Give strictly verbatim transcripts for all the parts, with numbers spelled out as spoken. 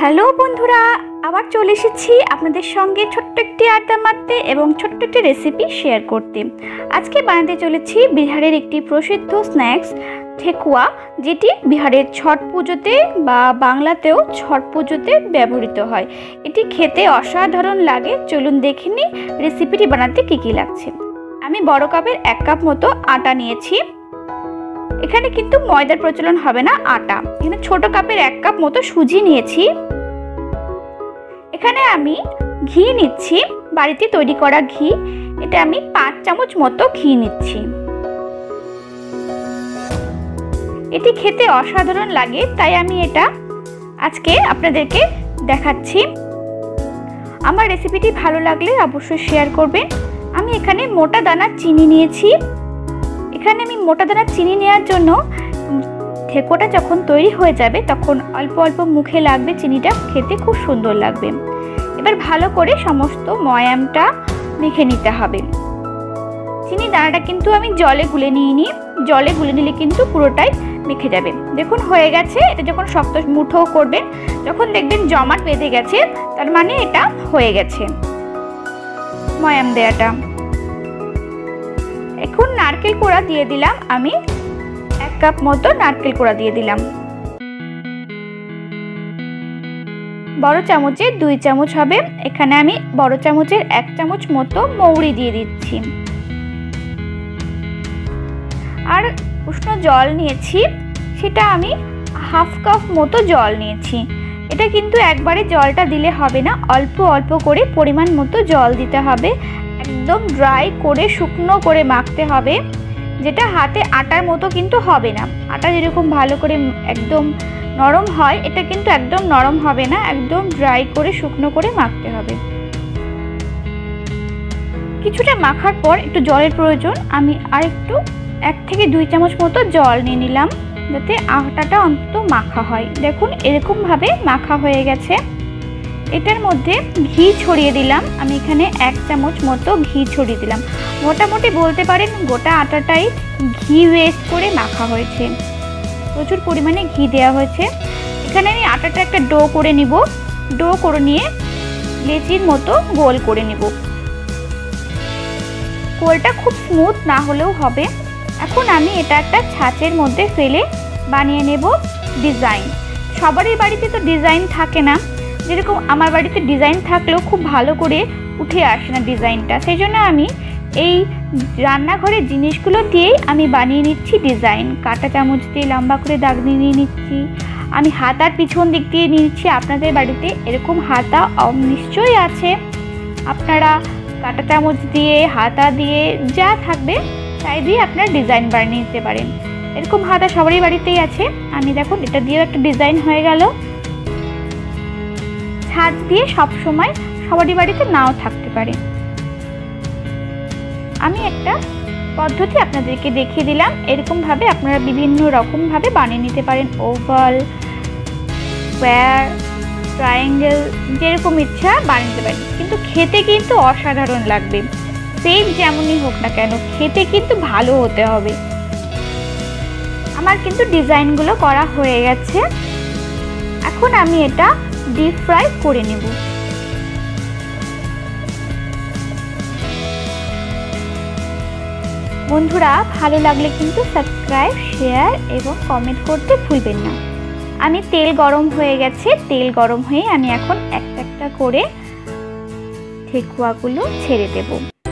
Hello বন্ধুরা, আবার চলে এসেছি আপনাদের সঙ্গে ছোট্ট একটি আড্ডা মারতে এবং ছোট্ট একটি রেসিপি শেয়ার করতে। আজকে বানাতে চলেছি বিহারের একটি প্রসিদ্ধ স্ন্যাক্স ঠেকুয়া, যেটি বিহারের ছট পুজোতে বা বাংলাতেও ছট পুজোতে ব্যবহৃত হয়। এটি খেতে অসাধারণ লাগে। চলুন দেখে নিই রেসিপিটি বানাতে কী কী লাগছে। আমি বড় কাপের এক কাপ মতো আটা নিয়েছি। এখানে কিন্তু ময়দার প্রচলন হবে না, আটা। এখানে ছোট কাপের এক কাপ মতো সুজি নিয়েছি। এখানে আমি ঘি নিচ্ছি, বাড়িতে তৈরি করা ঘি। এটা আমি পাঁচ চামচ মতো ঘি নিচ্ছি। এটি খেতে অসাধারণ লাগে, তাই আমি এটা আজকে আপনাদেরকে দেখাচ্ছি। আমার রেসিপিটি ভালো লাগলে অবশ্যই শেয়ার করবেন। আমি এখানে মোটা দানার চিনি নিয়েছি। এখানে আমি মোটা দানার চিনি নেওয়ার জন্য ঠেকুয়াটা যখন তৈরি হয়ে যাবে তখন অল্প অল্প মুখে লাগবে, চিনিটা খেতে খুব সুন্দর লাগবে। এবার ভালো করে সমস্ত ময়ামটা মেখে নিতে হবে। চিনি দানাটা কিন্তু আমি জলে গুলে নিইনি, জলে গুলে নিলে কিন্তু পুরোটাই মেখে যাবে। দেখুন হয়ে গেছে। এটা যখন শক্ত মুঠো করবেন, যখন দেখবেন জমাট বেঁধে গেছে, তার মানে এটা হয়ে গেছে ময়াম দেওয়াটা। এখন নারকেল কোড়া দিয়ে দিলাম। আমি এক কাপ মতো নারকেল কোড়া দিয়ে দিলাম। বড় চামচে দুই চামচ হবে। এখানে আমি বড় চামচের এক চামচ মতো মৌরি দিয়ে দিচ্ছি। আর উষ্ণ জল নিয়েছি, সেটা আমি হাফ কাপ মতো জল নিয়েছি। এটা কিন্তু একবারে জলটা দিলে হবে না, অল্প অল্প করে পরিমাণ মতো জল দিতে হবে। একদম ড্রাই করে শুকনো করে মাখতে হবে, যেটা হাতে আটার মতো কিন্তু হবে না। আটা যেরকম ভালো করে একদম নরম হয়, এটা কিন্তু একদম নরম হবে না, একদম ড্রাই করে শুকনো করে মাখতে হবে। কিছুটা মাখার পর একটু জলের প্রয়োজন। আমি আর একটু এক থেকে দুই চামচ মতো জল নিয়ে নিলাম, যাতে আটাটা অন্তত মাখা হয়। দেখুন এরকমভাবে মাখা হয়ে গেছে। এটার মধ্যে ঘি ছড়িয়ে দিলাম। আমি এখানে এক চামচ মতো ঘি ছড়িয়ে দিলাম। মোটামুটি বলতে পারেন গোটা আটাটাই ঘি ওয়েস্ট করে মাখা হয়েছে, প্রচুর পরিমাণে ঘি দেওয়া হয়েছে। এখানে আমি আটাটা একটা ডো করে নিব। ডো করে নিয়ে লেচির মতো গোল করে নিব। গোলটা খুব স্মুথ না হলেও হবে। এখন আমি এটা একটা ছাঁচের মধ্যে ফেলে বানিয়ে নেব ডিজাইন। সবারই বাড়িতে তো ডিজাইন থাকে না, যেরকম আমার বাড়িতে ডিজাইন থাকলেও খুব ভালো করে উঠে আসে না ডিজাইনটা। সেই জন্য আমি এই রান্নাঘরের জিনিসগুলো দিয়েই আমি বানিয়ে নিচ্ছি ডিজাইন। কাঁটা চামচ দিয়ে লম্বা করে দাগ নিয়ে নিচ্ছি। আমি হাতার পিছন দিক দিয়ে নিচ্ছি। আপনাদের বাড়িতে এরকম হাতা নিশ্চয়ই আছে। আপনারা কাঁটা চামচ দিয়ে, হাতা দিয়ে, যা থাকবে তাই দিয়ে আপনারা ডিজাইন বানিয়ে নিতে পারেন। এরকম হাতা সবারই বাড়িতেই আছে। আমি দেখুন এটা দিয়েও একটা ডিজাইন হয়ে গেল। ছাঁচ দিয়ে সবসময় সবারই বাড়িতে নাও থাকতে পারে। আমি একটা পদ্ধতি আপনাদেরকে দেখিয়ে দিলাম। এরকমভাবে আপনারা বিভিন্ন রকমভাবে বানিয়ে নিতে পারেন। ওভাল, স্কোয়ার, ট্রায়াঙ্গেল, যেরকম ইচ্ছা বানিয়ে নিতে পারেন। কিন্তু খেতে কিন্তু অসাধারণ লাগবে। সেম যেমনই হোক না কেন, খেতে কিন্তু ভালো হতে হবে। আমার কিন্তু ডিজাইনগুলো করা হয়ে গেছে। এখন আমি এটা ডিপ ফ্রাই করে নেব। বন্ধুরা ভালো লাগলে কিন্তু সাবস্ক্রাইব, শেয়ার এবং কমেন্ট করতে ভুলবেন না। আমি তেল গরম হয়ে গেছে। তেল গরম হয়ে আমি এখন একটা একটা করে ঠেকুয়াগুলো ছেড়ে দেব।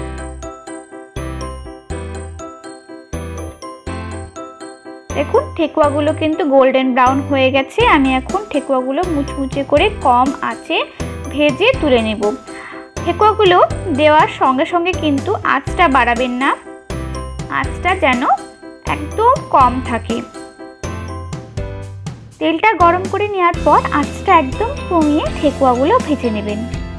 দেখুন ঠেকুয়াগুলো কিন্তু গোল্ডেন ব্রাউন হয়ে গেছে। আমি এখন ঠেকুয়াগুলো মুচমুচে করে কম আঁচে ভেজে তুলে নেব। ঠেকুয়াগুলো দেওয়ার সঙ্গে সঙ্গে কিন্তু আঁচটা বাড়াবেন না, আঁচটা যেন একদম কম থাকে। তেলটা গরম করে নেওয়ার পর আঁচটা একদম কমিয়ে ঠেকুয়াগুলো ভেজে নেবেন।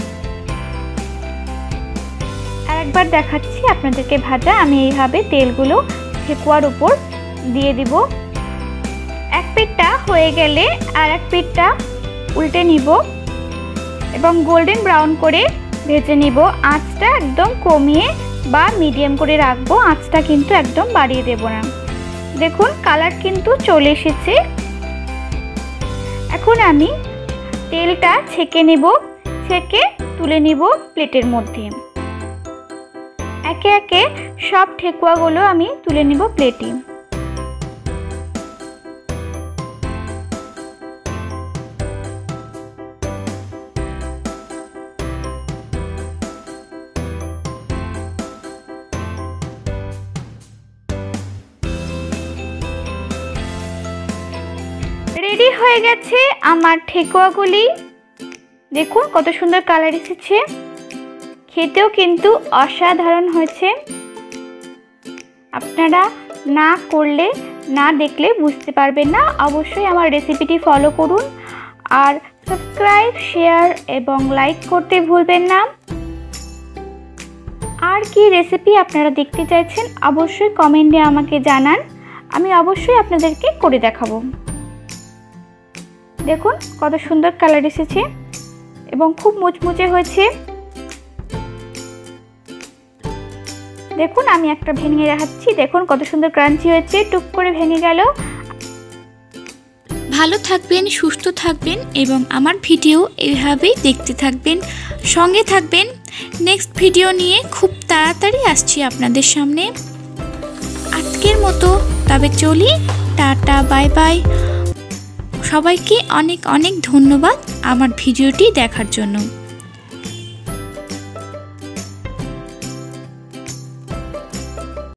আর একবার দেখাচ্ছি আপনাদেরকে ভাজা। আমি এইভাবে তেলগুলো ঠেকুয়ার উপর দিয়ে দিব। এক পিঠটা হয়ে গেলে আর এক পিঠটা উল্টে নিব এবং গোল্ডেন ব্রাউন করে ভেজে নিব। আঁচটা একদম কমিয়ে বা মিডিয়াম করে রাখবো, আঁচটা কিন্তু একদম বাড়িয়ে দেব না। দেখুন কালার কিন্তু চলে এসেছে। এখন আমি তেলটা ছেঁকে নেব, ছেঁকে তুলে নিব প্লেটের মধ্যে। একে একে সব ঠেকুয়াগুলো আমি তুলে নিব প্লেটে। রেডি হয়ে গেছে আমার ঠেকুয়াগুলি। দেখুন কত সুন্দর কালার এসেছে, খেতেও কিন্তু অসাধারণ হয়েছে। আপনারা না করলে না দেখলে বুঝতে পারবেন না। অবশ্যই আমার রেসিপিটি ফলো করুন আর সাবস্ক্রাইব, শেয়ার এবং লাইক করতে ভুলবেন না। আর কি রেসিপি আপনারা দেখতে চাইছেন অবশ্যই কমেন্টে আমাকে জানান, আমি অবশ্যই আপনাদেরকে করে দেখাবো। দেখুন কত সুন্দর কালার এসেছে এবং খুব মুচমুচে হয়েছে। দেখুন আমি একটা ভেঙে দেখাচ্ছি, দেখুন কত সুন্দর ক্রাঞ্চি হয়েছে, টুক করে ভেঙে গেল। ভালো থাকবেন, সুস্থ থাকবেন এবং আমার ভিডিও এইভাবেই দেখতে থাকবেন, সঙ্গে থাকবেন। নেক্সট ভিডিও নিয়ে খুব তাড়াতাড়ি আসছি আপনাদের সামনে। আজকের মতো তবে চলি, টাটা, বাই বাই। সবাইকে অনেক অনেক ধন্যবাদ আমার ভিডিওটি দেখার জন্য।